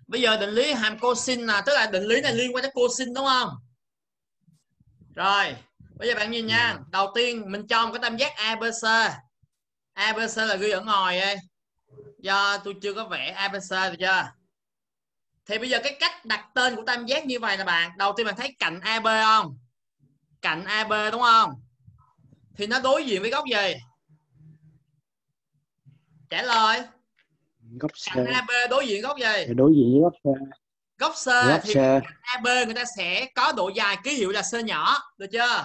Bây giờ định lý hàm cosin là tức là định lý này liên quan tới cosin đúng không? Rồi, bây giờ bạn nhìn nha. Đầu tiên mình cho một cái tam giác ABC. ABC là ghi ở ngoài đây. Do tôi chưa có vẽ ABC được chưa? Thì bây giờ cái cách đặt tên của tam giác như vậy là bạn, đầu tiên bạn thấy cạnh AB không? Cạnh AB đúng không? Thì nó đối diện với góc gì? Trả lời. Góc C. Cạnh AB đối diện góc gì? Đối diện với góc C. Góc C. Góc Thì C. cái cạnh AB người ta sẽ có độ dài ký hiệu là C nhỏ, được chưa?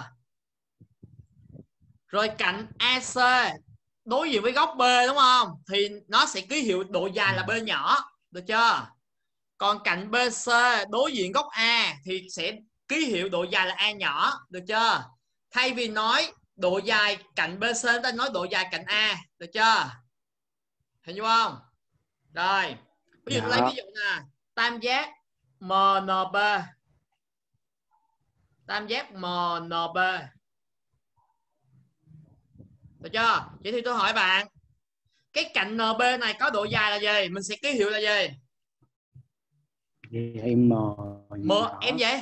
Rồi cạnh AC đối diện với góc B đúng không? Thì nó sẽ ký hiệu độ dài là B nhỏ, được chưa? Còn cạnh BC đối diện góc A thì sẽ ký hiệu độ dài là A nhỏ, được chưa? Thay vì nói độ dài cạnh BC chúng ta nói độ dài cạnh A, được chưa? Hiểu không? Rồi, ví dụ tôi lấy Dạ. ví dụ nè, tam giác MNB. Tam giác MNB. Được chưa? Vậy thì tôi hỏi bạn, cái cạnh NB này có độ dài là gì? Mình sẽ ký hiệu là gì? M M em nhỏ. vậy?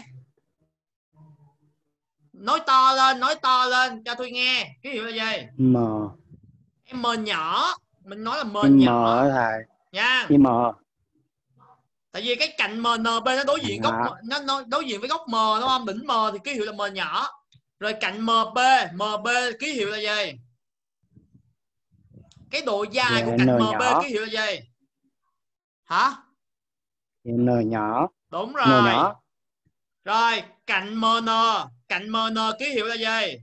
Nói to lên cho tôi nghe. Ký hiệu là gì? M. M nhỏ. Mình nói là M M nhỏ ở thầy. nha. M. Tại vì cái cạnh MNB nó đối diện góc Dạ. nó đối diện với góc M đúng không? Đỉnh M thì ký hiệu là M nhỏ. Rồi cạnh MB, MB ký hiệu là gì? Cái độ dài của Dạ, cạnh N MB nhỏ. ký hiệu là gì? Hả? Dạ, N nhỏ. Đúng N rồi. nhỏ. Rồi, cạnh MN ký hiệu là gì?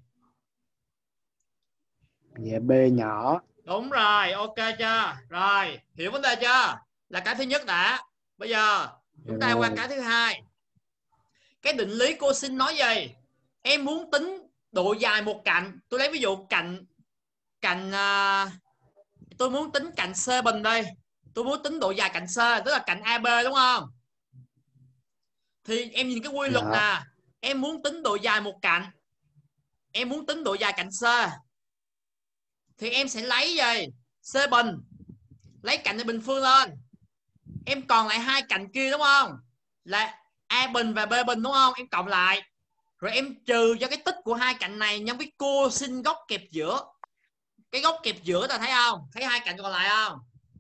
Dạ, B nhỏ. Đúng rồi, ok chưa? Rồi, hiểu vấn đề chưa? Là cái thứ nhất đã. Bây giờ Dạ chúng ta qua rồi. cái thứ hai. Cái định lý cosin nói gì? Em muốn tính độ dài một cạnh. Tôi lấy ví dụ cạnh cạnh tôi muốn tính cạnh C bình đây. Tôi muốn tính độ dài cạnh C, tức là cạnh AB đúng không? Thì em nhìn cái quy luật Dạ. nè. Em muốn tính độ dài một cạnh. Em muốn tính độ dài cạnh C. Thì em sẽ lấy gì? C bình. Lấy cạnh để bình phương lên. Em còn lại hai cạnh kia đúng không? Là A bình và B bình đúng không? Em cộng lại. Rồi em trừ cho cái tích của hai cạnh này nhân với cosin góc kẹp giữa. Cái góc kẹp giữa ta thấy không? Thấy hai cạnh còn lại không?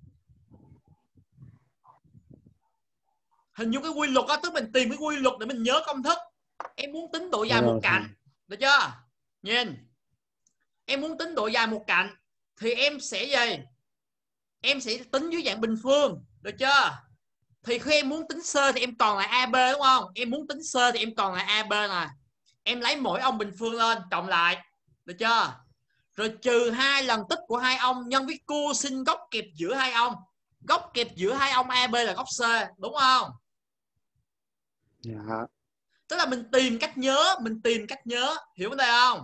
Hình như cái quy luật đó, tức mình tìm cái quy luật để mình nhớ công thức. Em muốn tính độ Dạ dài một rồi thầy. cạnh, được chưa? Nhìn, em muốn tính độ dài một cạnh thì em sẽ gì? Em sẽ tính dưới dạng bình phương, được chưa? Thì khi em muốn tính C thì em còn lại AB đúng không? Em muốn tính C thì em còn lại AB nè. Em lấy mỗi ông bình phương lên cộng lại, được chưa? Rồi trừ 2 lần tích của hai ông nhân với cosin góc kẹp giữa hai ông. Góc kẹp giữa hai ông AB là góc C, đúng không? Dạ. Tức là mình tìm cách nhớ, hiểu vấn đề không?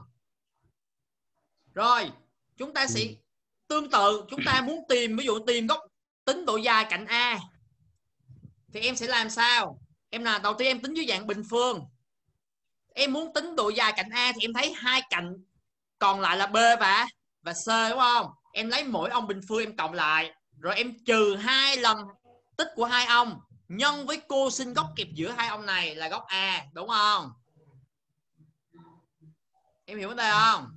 Rồi, chúng ta sẽ tương tự, chúng ta muốn tìm ví dụ tìm góc tính độ dài cạnh A thì em sẽ làm sao? Em là đầu tiên em tính dưới dạng bình phương. Em muốn tính độ dài cạnh A thì em thấy hai cạnh còn lại là B và C đúng không? Em lấy mỗi ông bình phương em cộng lại, rồi em trừ 2 lần tích của hai ông nhân với cosin góc kẹp giữa hai ông này là góc A, đúng không? Em hiểu vấn đề không?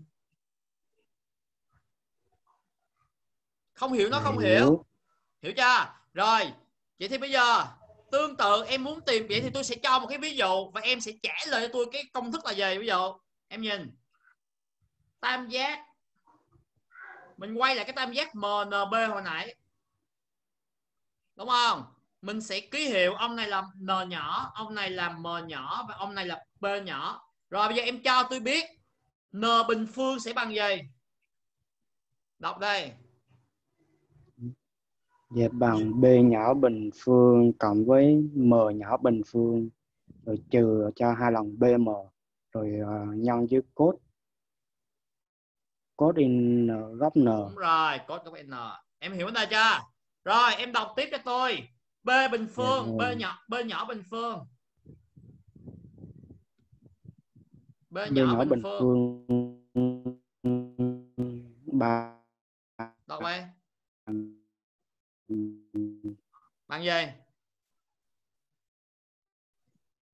Không hiểu nó Dạ, không hiểu. hiểu. Hiểu chưa? Rồi, vậy thì bây giờ tương tự em muốn tìm, vậy thì tôi sẽ cho một cái ví dụ và em sẽ trả lời cho tôi cái công thức là gì. Ví dụ em nhìn tam giác, mình quay lại cái tam giác MNB hồi nãy, đúng không? Mình sẽ ký hiệu ông này là N nhỏ, ông này là M nhỏ và ông này là B nhỏ. Rồi bây giờ em cho tôi biết N bình phương sẽ bằng gì? Đọc đây. Dạ, bằng B nhỏ bình phương cộng với M nhỏ bình phương, rồi trừ cho 2 lần BM, rồi nhân với cos cos in góc N. Đúng rồi, cos góc N. Em hiểu vấn đề chưa? Rồi em đọc tiếp cho tôi. B bình Dạ phương, rồi. B nhỏ bình phương. B B nhỏ nhỏ bình bình phương. phương 3 Đọc đây. Bằng gì?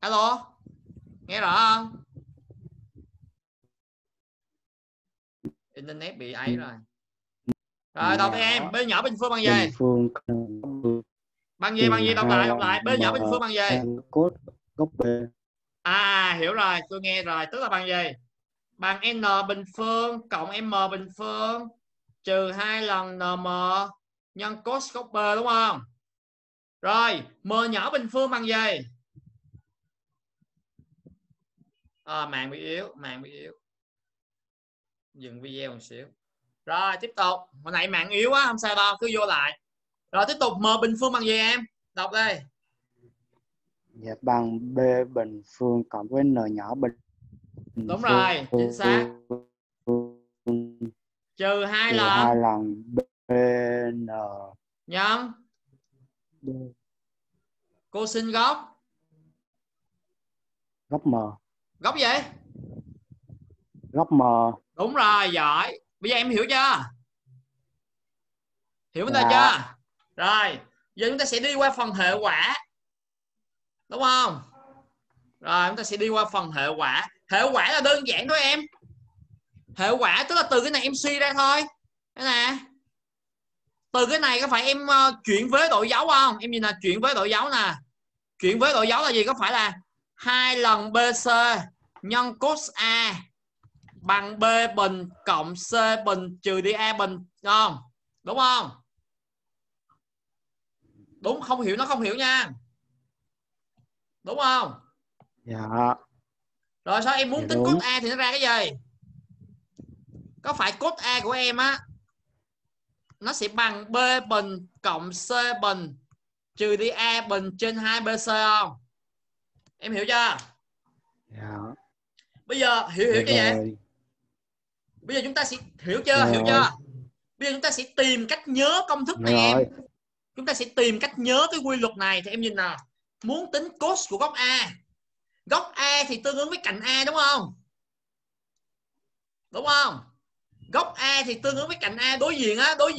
Alo, nghe rõ không? Internet bị ấy rồi. Rồi đọc em, B nhỏ bình phương bằng bình gì? phương Bằng gì? Đọc lại. B nhỏ bình phương bằng gì? cos góc B. Hiểu rồi, tôi nghe rồi, tức là bằng gì? Bằng n bình phương cộng m bình phương trừ 2 lần nm nhân cos góc B, đúng không? Rồi, m nhỏ bình phương bằng gì? Mạng bị yếu. Dừng video một xíu. Rồi, tiếp tục. Hồi nãy mạng yếu quá, không sao đâu, cứ vô lại. Rồi, tiếp tục, m bình phương bằng gì em? Đọc đây. Dạ, bằng B bình phương cộng với n nhỏ bình Đúng phương rồi, chính xác. Trừ 2 lần bn nhân cosin góc m. góc gì? Góc m. Đúng rồi, giỏi. Bây giờ em hiểu chưa? Hiểu vấn đề Dạ. chưa? Rồi, giờ chúng ta sẽ đi qua phần hệ quả, đúng không? Rồi, chúng ta sẽ đi qua phần hệ quả. Hệ quả là đơn giản thôi em. Hệ quả tức là từ cái này em suy ra thôi. Đây nè. Từ cái này có phải em chuyển với đội dấu không? Em nhìn là chuyển với đội dấu nè. Chuyển với đội dấu là gì? Có phải là 2 lần BC nhân cos A bằng B bình cộng C bình trừ đi A bình, không? Đúng không? Đúng, không hiểu nó không hiểu nha. Đúng không? Dạ. Rồi sao em muốn Dạ tính đúng. cos A thì nó ra cái gì? Có phải cos A của em á nó sẽ bằng B bình cộng C bình trừ đi A bình trên 2BC không? Em hiểu chưa? Dạ. Bây giờ hiểu Dạ chưa vậy? rồi. Bây giờ chúng ta sẽ hiểu chưa? Dạ Hiểu rồi. chưa? Bây giờ chúng ta sẽ tìm cách nhớ công thức Dạ này em. rồi. Chúng ta sẽ tìm cách nhớ cái quy luật này thì em nhìn nào. Muốn tính cos của góc A. Góc A thì tương ứng với cạnh A, đúng không? Đúng không? Góc A thì tương ứng với cạnh A đối diện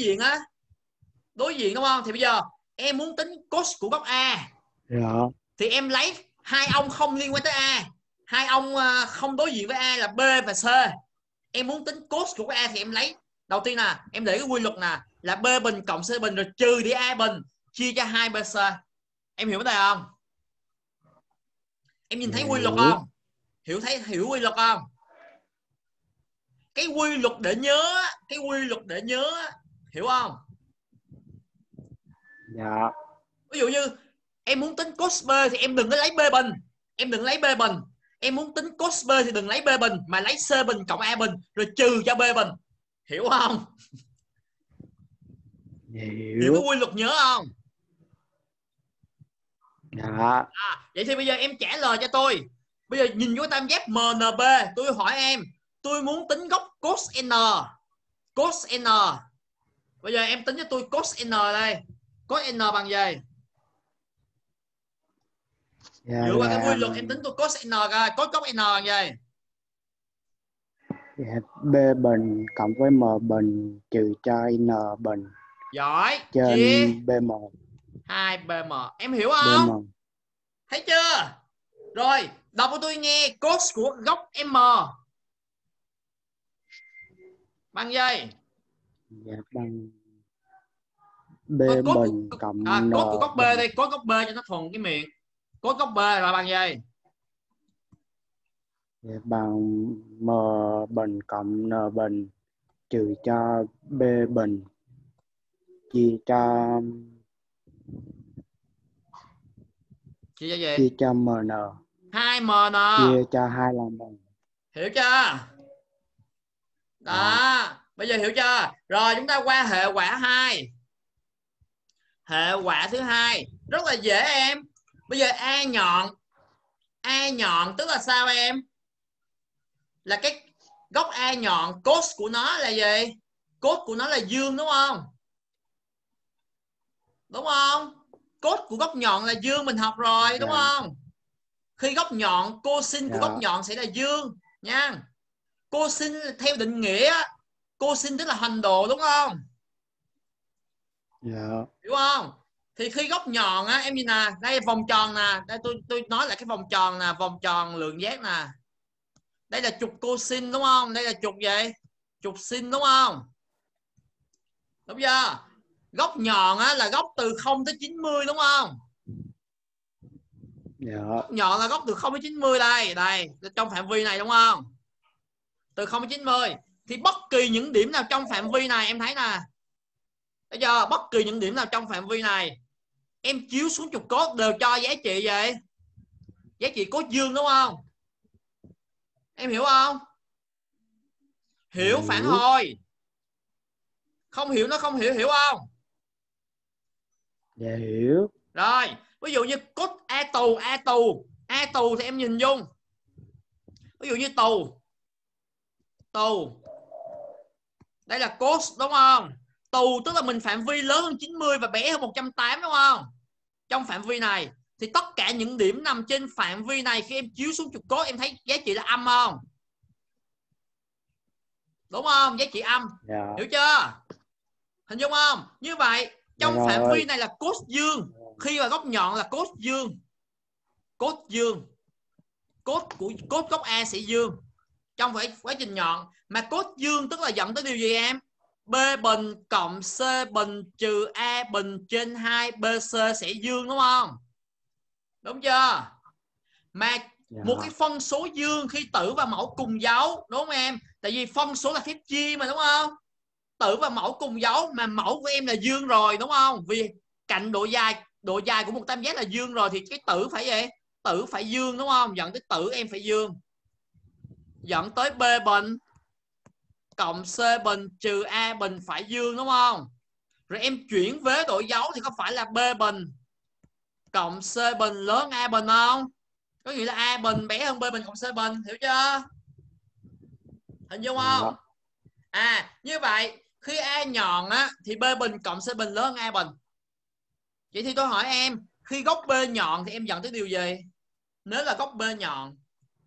đúng không? Thì bây giờ em muốn tính cos của góc A. Dạ. Thì em lấy hai ông không liên quan tới A, hai ông không đối diện với A là B và C. Em muốn tính cos của A thì em lấy đầu tiên là em để cái quy luật là B bình cộng C bình rồi trừ đi A bình chia cho 2BC. Em hiểu vấn đề không? Em nhìn Dạ thấy quy luật hiểu. không? Hiểu quy luật không? Cái quy luật để nhớ, hiểu không? Dạ. Ví dụ như em muốn tính cos B thì em đừng có lấy B bình, em muốn tính cos B thì đừng lấy B bình mà lấy C bình cộng A bình rồi trừ cho B bình. Hiểu không? Dạ Hiểu cái hiểu. quy luật nhớ không? Dạ. Vậy thì bây giờ em trả lời cho tôi. Bây giờ nhìn vô tam giác MNB, tôi hỏi em, tôi muốn tính góc cos N. Bây giờ em tính cho tôi cos N đây. Cos N bằng gì? Dạ Dựa qua cái quy là luật em tính tôi cos N coi, cos góc N bằng gì? dạ, B bình cộng với M bình trừ cho N bình Giỏi, trên chia BM. 2BM. Em hiểu không? BM. Thấy chưa? Rồi, đọc cho tôi nghe cos của góc M bằng gì? Dạ bằng B Cos bình cộng N cos của góc B bình. đây, cos góc B cho nó thuần cái miệng. Cos góc B là bằng gì? Dạ bằng M bình cộng N bình trừ cho B bình chia cho Chia cho gì? MN 2MN. chia cho 2 lần bằng. Hiểu chưa? Dạ. Đó, bây giờ hiểu chưa? Rồi chúng ta qua hệ quả 2. Hệ quả thứ hai rất là dễ em. Bây giờ A nhọn tức là sao em? Là cái góc A nhọn, cos của nó là gì? Cos của nó là dương, đúng không? Đúng không? Cos của góc nhọn là dương, mình học rồi, đúng Dạ. không? Khi góc nhọn, cosin của góc Dạ. nhọn sẽ là dương nha. Cosin theo định nghĩa, cosin tức là hoành độ, đúng không? Dạ. Hiểu không? Thì khi góc nhọn á, em nhìn nè, đây vòng tròn nè, đây tôi nói là cái vòng tròn nè, vòng tròn lượng giác nè. Đây là trục cosin đúng không? Đây là trục gì? Trục sin đúng không? Đúng chưa? Góc nhọn á là góc từ 0 tới 90 đúng không? Dạ. Góc nhọn là góc từ 0 đến 90 đây, đây, trong phạm vi này đúng không? Từ 0 đến 90 thì bất kỳ những điểm nào trong phạm vi này em thấy nè. Bây giờ bất kỳ những điểm nào trong phạm vi này em chiếu xuống trục cốt đều cho giá trị gì? Giá trị cốt dương đúng không? Em hiểu không? Hiểu phản Hiểu. hồi. Không hiểu nó không hiểu, hiểu không? Dạ hiểu. Rồi, ví dụ như cốt A tù thì em nhìn dung. Ví dụ như tù. Đây là cốt đúng không? Tù tức là mình phạm vi lớn hơn 90 và bé hơn 180 đúng không? Trong phạm vi này thì tất cả những điểm nằm trên phạm vi này khi em chiếu xuống trục cốt em thấy giá trị là âm không? Đúng không? Giá trị âm. Dạ. Hiểu chưa? Hình dung không? Như vậy Dạ trong phạm vi rồi. này là cốt dương. Khi mà góc nhọn là cốt dương. Cốt dương. Cốt góc A sẽ dương. Trong quá trình nhọn. Mà cốt dương tức là dẫn tới điều gì em? B bình cộng C bình trừ A bình trên 2 BC sẽ dương đúng không? Đúng chưa? Mà Dạ. một cái phân số dương khi tử và mẫu cùng dấu, đúng không em? Tại vì phân số là phép chia mà đúng không? Tử và mẫu cùng dấu mà mẫu của em là dương rồi đúng không? Vì cạnh độ dài của một tam giác là dương rồi thì cái tử phải gì? Tử phải dương đúng không? Dẫn tới tử em phải dương. Dẫn tới B bình cộng C bình trừ A bình phải dương đúng không? Rồi em chuyển vế độ dấu thì có phải là B bình cộng C bình lớn A bình không? Có nghĩa là A bình bé hơn B bình cộng C bình, hiểu chưa? Hình dung không? Dạ. Như vậy khi A nhọn á thì B bình cộng C bình lớn hơn A bình. Vậy thì tôi hỏi em, khi góc B nhọn thì em dẫn tới điều gì? Nếu là góc B nhọn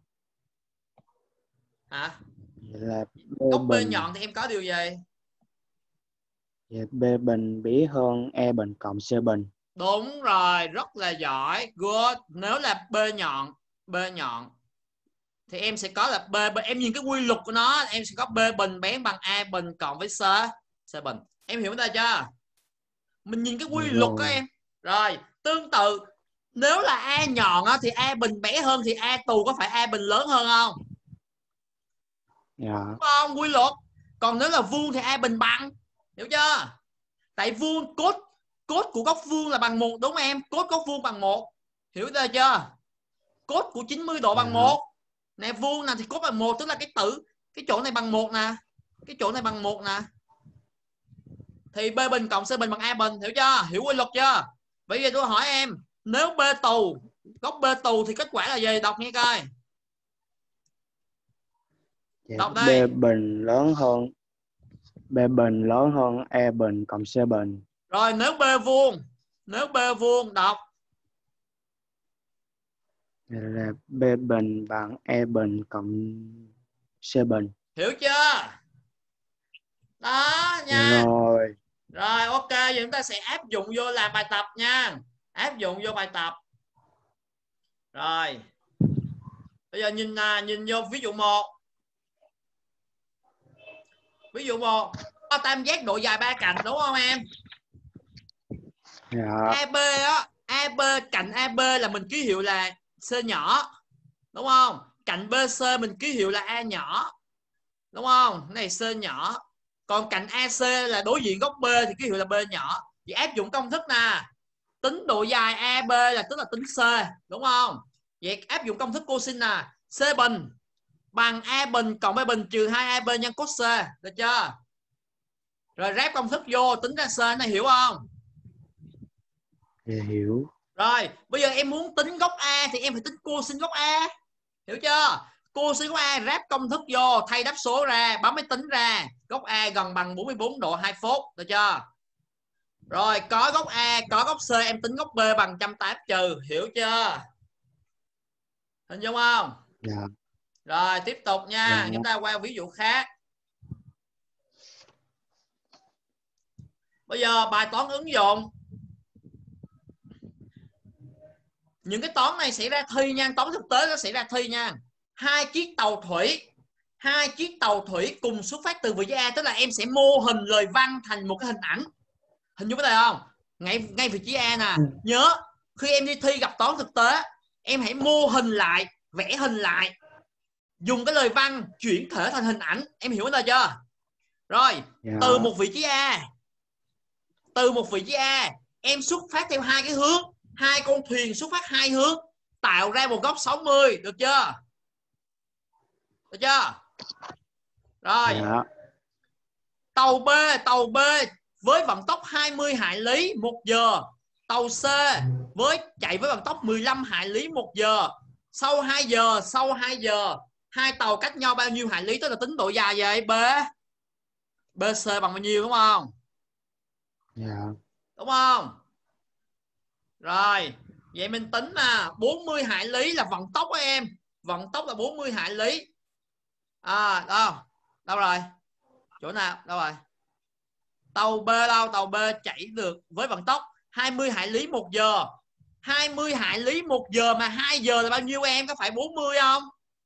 hả? Vậy là B Góc B bình. nhọn thì em có điều gì? Vậy B bình bé hơn E bình cộng C bình. Đúng rồi, rất là giỏi. Good. Nếu là B nhọn thì em sẽ có là em nhìn cái quy luật của nó, em sẽ có B bình bé bằng A bình cộng với C bình. Em hiểu vấn đề chưa? Mình nhìn cái Dạ quy luật của rồi. em. Rồi, tương tự nếu là A nhọn á, thì A bình bé hơn thì A tù có phải A bình lớn hơn không? Dạ. Đúng không? Quy luật. Còn nếu là vuông thì A bình bằng. Hiểu chưa? Tại vuông cốt của góc vuông là bằng 1 đúng không em? Cốt góc vuông bằng 1. Hiểu chưa? Cốt của 90 độ bằng Dạ. 1. Nè vuông nè thì cốt bằng 1 tức là cái tử cái chỗ này bằng 1 nè. Cái chỗ này bằng 1 nè. Thì B bình cộng C bình bằng A bình, hiểu chưa? Hiểu quy luật chưa? Bây giờ tôi hỏi em, nếu B tù, góc B tù thì kết quả là gì? Đọc nghe coi. Dạ. Đọc B đây. bình lớn hơn B bình lớn hơn E bình cộng C bình. Rồi nếu B vuông đọc. Vậy là B bình bằng E bình cộng C bình. Hiểu chưa? Đó Dạ nha. rồi. Rồi ok, giờ chúng ta sẽ áp dụng vô làm bài tập nha. Áp dụng vô bài tập. Rồi. Bây giờ nhìn vô ví dụ 1. Ví dụ 1, tam giác độ dài 3 cạnh đúng không em? Dạ. AB á, AB cạnh AB là mình ký hiệu là C nhỏ. Đúng không? Cạnh BC mình ký hiệu là A nhỏ. Đúng không? Cái này C nhỏ. Còn cạnh AC là đối diện góc B thì ký hiệu là B nhỏ. Vậy áp dụng công thức nè. Tính độ dài AB là tức là tính C, đúng không? Vậy áp dụng công thức cosin nè. C bình bằng A bình cộng B bình trừ 2AB nhân cos C, được chưa? Rồi ráp công thức vô tính ra C này, hiểu không? Dạ hiểu. Rồi, bây giờ em muốn tính góc A thì em phải tính cosin góc A. Hiểu chưa? Cosin góc A ráp công thức vô, thay đáp số ra, bấm máy tính ra. Góc A gần bằng 44 độ 2 phút, được chưa? Rồi, có góc A, có góc C, em tính góc B bằng 180 trừ, hiểu chưa? Hình dung không? Dạ. Rồi, tiếp tục Dạ. nha. Chúng ta qua ví dụ khác. Bây giờ bài toán ứng dụng. những cái toán này xảy ra thi nha, toán thực tế nó xảy ra thi nha. Hai chiếc tàu thủy cùng xuất phát từ vị trí A, tức là em sẽ mô hình lời văn thành một cái hình ảnh. Hình dung vấn đề không? Ngay vị trí A nè. Nhớ khi em đi thi gặp toán thực tế, em hãy mô hình lại, vẽ hình lại, dùng cái lời văn chuyển thể thành hình ảnh. Em hiểu vấn đề chưa? Rồi, từ một vị trí A, em xuất phát theo hai cái hướng, hai con thuyền xuất phát hai hướng, tạo ra một góc 60, được chưa? Được chưa? Rồi. Tàu B với vận tốc 20 hải lý một giờ. Tàu C chạy với vận tốc 15 hải lý một giờ. Sau 2 giờ, hai tàu cách nhau bao nhiêu hải lý, tức là tính độ dài vậy? BC bằng bao nhiêu, đúng không? Đúng không? Rồi, vậy mình tính mà 40 hải lý là vận tốc của em. Vận tốc là 40 hải lý. Đâu rồi? Chỗ nào? Đâu rồi? Tàu B đâu? Tàu B chạy được với vận tốc 20 hải lý một giờ. 20 hải lý một giờ mà 2 giờ là bao nhiêu em? Có phải 40 không?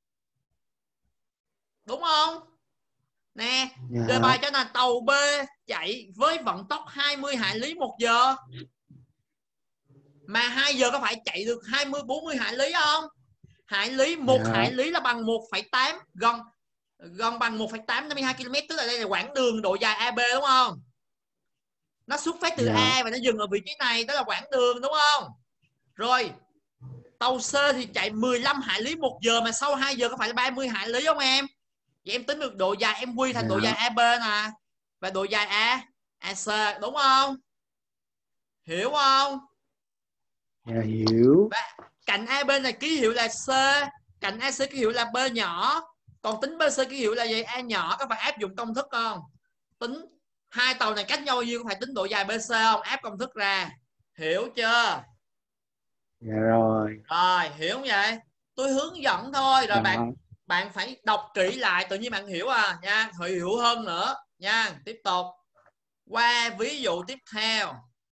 Đúng không? Nè, đề bài cho là tàu B chạy với vận tốc 20 hải lý một giờ. Mà 2 giờ có phải chạy được 40 hải lý không? Hải lý, hải lý là bằng 1,8, gần bằng 1,852 km, tức là đây là quãng đường độ dài AB, đúng không? Nó xuất phát từ A và nó dừng ở vị trí này, đó là quãng đường, đúng không? Rồi, tàu C thì chạy 15 hải lý một giờ, mà sau 2 giờ có phải là 30 hải lý không em? Vậy em tính được độ dài, em quy thành độ dài AB nè, và độ dài AC, đúng không? Hiểu không? Hiểu. Và cạnh AB này ký hiệu là C, cạnh AC ký hiệu là B nhỏ. Còn tính BC ký hiệu là gì? A nhỏ. Có phải áp dụng công thức không? Tính hai tàu này cách nhau bao nhiêu, có phải tính độ dài BC không? Áp công thức ra. Hiểu chưa? Dạ rồi. Rồi, hiểu không vậy? Tôi hướng dẫn thôi. Rồi bạn phải đọc kỹ lại, tự nhiên bạn hiểu nha. Hiểu hơn nữa nha. Tiếp tục qua ví dụ tiếp theo.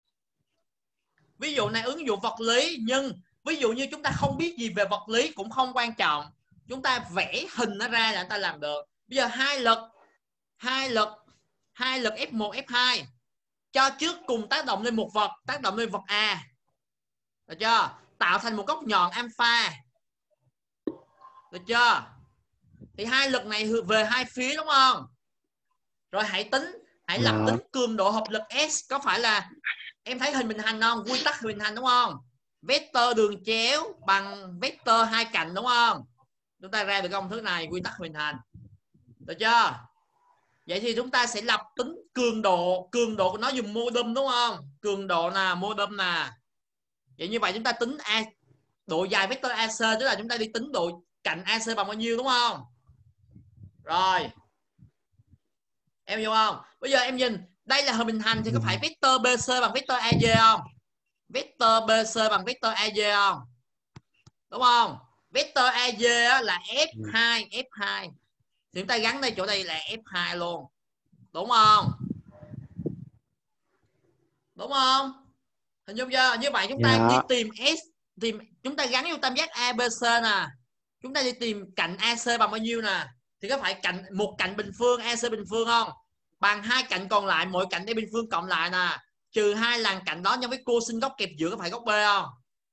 Ví dụ này ứng dụng vật lý, nhưng ví dụ như chúng ta không biết gì về vật lý cũng không quan trọng, chúng ta vẽ hình nó ra là chúng ta làm được. Bây giờ hai lực F1 F2 cho trước cùng tác động lên một vật, A, được chưa? Tạo thành một góc nhọn alpha, được chưa? Thì hai lực này về hai phía, đúng không? Rồi hãy lập tính cường độ hợp lực S. Có phải là em thấy hình bình hành không? Quy tắc hình bình hành, đúng không? Vector đường chéo bằng vector hai cạnh, đúng không? Chúng ta ra được công thức này, quy tắc hình hành, được chưa? Vậy thì chúng ta sẽ lập tính cường độ của nó dùng mô đun, đúng không? Cường độ là mô đun nè. Vậy như vậy chúng ta tính độ dài vector AC, tức là chúng ta đi tính độ cạnh AC bằng bao nhiêu, đúng không? Rồi, em hiểu không? Bây giờ em nhìn đây là hình bình hành thì có phải vector BC bằng vector AD không? Vector BC bằng vector AD không? Đúng không? Vector AD là F2 thì chúng ta gắn đây, chỗ đây là F2 luôn, đúng không? Đúng không? Hình dung chưa? Như vậy chúng ta đi tìm S, chúng ta gắn vô tam giác ABC nè, chúng ta đi tìm cạnh AC bằng bao nhiêu nè, thì có phải một cạnh bình phương AC bình phương không? Bằng hai cạnh còn lại, mỗi cạnh để bình phương cộng lại nè, trừ hai lần cạnh đó nhân với cosin góc kẹp giữa, có phải góc B không?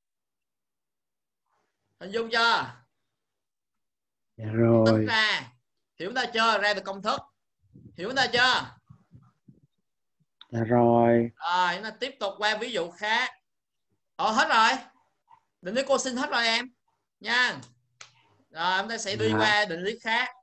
Hình dung chưa? Dạ rồi. Tính ra, hiểu ra chưa? Ra được công thức, hiểu ra chưa? Dạ rồi. Rồi, chúng ta tiếp tục qua ví dụ khác. Hết rồi. Định lý cosin hết rồi em nha. Rồi chúng ta sẽ đi qua định lý khác.